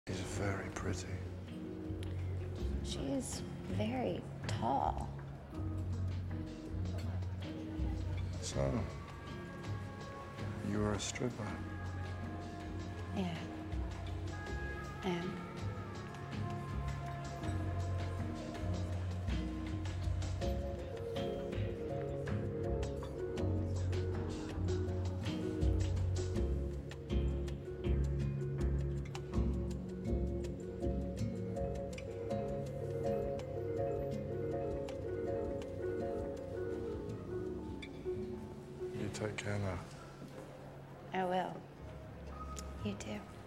She's very pretty. She's very tall. So, you're a stripper? Yeah. And You take care now. I will. You too.